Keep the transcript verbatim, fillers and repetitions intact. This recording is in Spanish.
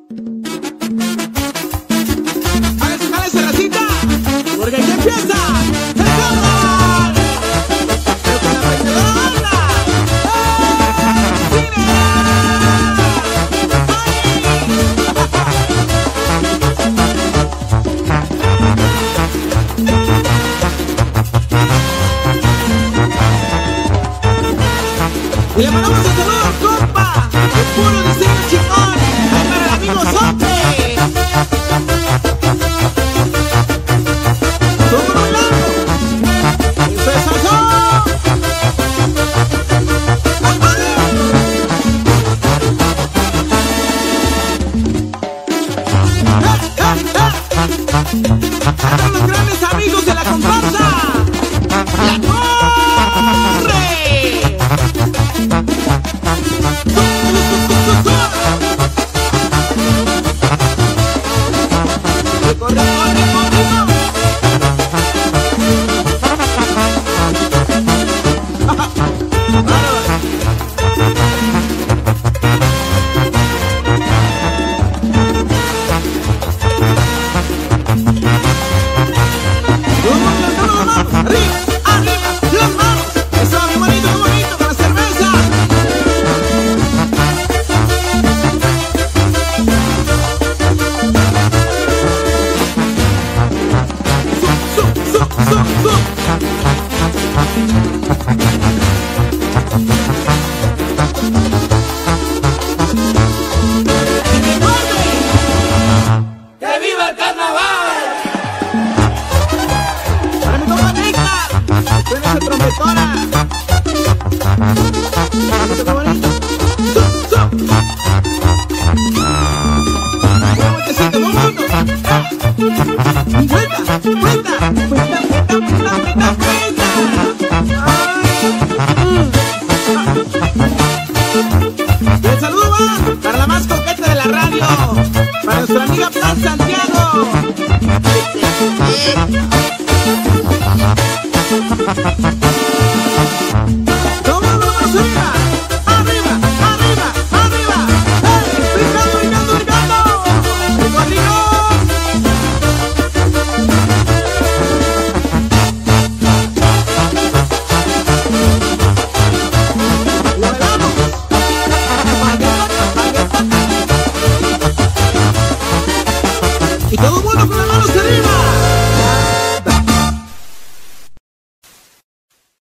Jálese, jálese, racita, porque aquí empieza el carnaval. Pero con la vencedora banda, ¡eh! ¡Cine! Y le mandamos un saludo al compa de puro diseño chingón, ahí para el amigo Sote. Todo bailando, eso es eso. Para los grandes amigos de la comparsa, La Torre. Corre, corre, corre, arriba, arriba, las manos. Eso, qué bonito, qué bonito, con la cerveza. Su, su, su, su. ¡Que viva el carnaval! Para mi compa Neymar, suena esa trompetona. Bonito, qué bonito. Su, su. Un botecito, vámonos. Vuelta, vuelta, vuelta, vuelta, vuelta, vuelta, vuelta. Y el saludo va para la más coqueta de la radio, para nuestra amiga Plan Santiago.